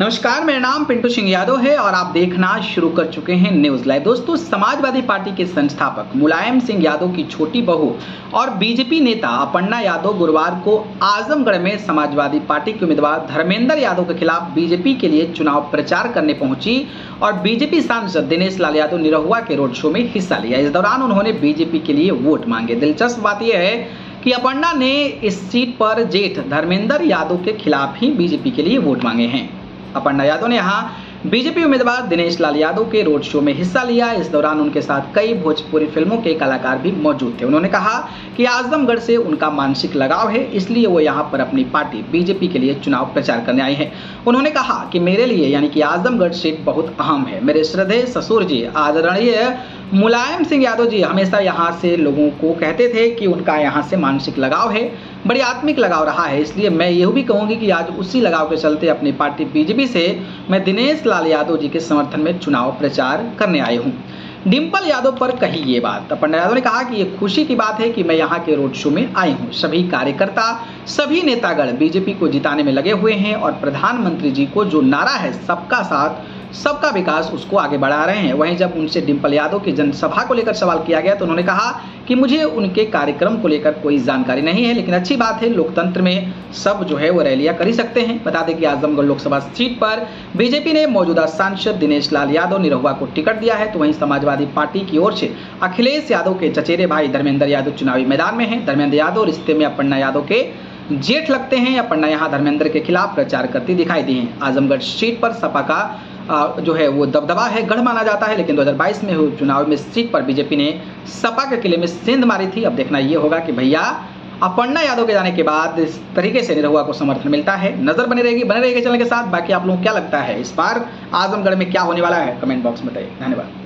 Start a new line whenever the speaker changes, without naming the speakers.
नमस्कार, मेरा नाम पिंटू सिंह यादव है और आप देखना शुरू कर चुके हैं न्यूज लाइव। दोस्तों, समाजवादी पार्टी के संस्थापक मुलायम सिंह यादव की छोटी बहू और बीजेपी नेता अपर्णा यादव गुरुवार को आजमगढ़ में समाजवादी पार्टी के उम्मीदवार धर्मेंद्र यादव के खिलाफ बीजेपी के लिए चुनाव प्रचार करने पहुंची और बीजेपी सांसद दिनेश लाल यादव निरहुआ के रोड शो में हिस्सा लिया। इस दौरान उन्होंने बीजेपी के लिए वोट मांगे। दिलचस्प बात यह है कि अपर्णा ने इस सीट पर जेठ धर्मेंद्र यादव के खिलाफ ही बीजेपी के लिए वोट मांगे हैं। अपर्णा यादव ने यहां बीजेपी उम्मीदवार दिनेश लाल यादव के रोड शो में हिस्सा लिया। इस दौरान उनके साथ कई भोजपुरी फिल्मों के कलाकार भी मौजूद थे। उन्होंने कहा कि आजमगढ़ से उनका मानसिक लगाव है, इसलिए वो यहां पर अपनी पार्टी बीजेपी के लिए चुनाव प्रचार करने आए हैं। उन्होंने कहा कि मेरे लिए यानी कि आजमगढ़ सीट बहुत अहम है। मेरे श्रद्धेय ससुर जी आदरणीय मुलायम सिंह यादव जी हमेशा यहाँ से लोगों को कहते थे कि उनका यहाँ से मानसिक लगाव है, बड़ी आत्मिक लगाव रहा है। इसलिए मैं यह भी कहूँगी कि आज उसी लगाव के चलते अपनी पार्टी बीजेपी से मैं दिनेश लाल यादव जी के समर्थन में चुनाव प्रचार करने आई हूँ। डिंपल यादव पर कही ये बात। अपर्णा यादव ने कहा कि ये खुशी की बात है कि मैं यहाँ के रोड शो में आई हूँ। सभी कार्यकर्ता, सभी नेतागण बीजेपी को जिताने में लगे हुए हैं और प्रधानमंत्री जी को जो नारा है सबका साथ सबका विकास, उसको आगे बढ़ा रहे हैं। वहीं जब उनसे डिंपल यादव की जनसभा को लेकर सवाल किया गया तो उन्होंने कहा कि मुझे उनके कार्यक्रम को लेकर कोई जानकारी नहीं है, लेकिन अच्छी बात है, लोकतंत्र में सब जो है वो रैलियां कर ही सकते हैं। बता दें कि आजमगढ़ लोकसभा सीट पर बीजेपी ने मौजूदा सांसद दिनेश लाल यादव निरहुआ को टिकट दिया है, तो वहीं समाजवादी पार्टी की ओर से अखिलेश यादव के चचेरे भाई धर्मेंद्र यादव चुनावी मैदान में हैं। धर्मेंद्र यादव रिश्ते में अपर्णा यादव के जेठ लगते हैं। अपर्णा यहाँ धर्मेंद्र के खिलाफ प्रचार करती दिखाई दी हैं। आजमगढ़ सीट पर सपा का जो है वो दबदबा है, गढ़ माना जाता है, लेकिन 2022 में हुए चुनाव में सीट पर बीजेपी ने सपा के किले में सेंध मारी थी। अब देखना ये होगा कि भैया अपर्णा यादव के जाने के बाद इस तरीके से निरहुआ को समर्थन मिलता है। नजर बने रहेगी चैनल के साथ। बाकी आप लोगों को क्या लगता है इस बार आजमगढ़ में क्या होने वाला है, कमेंट बॉक्स में बताइए। धन्यवाद।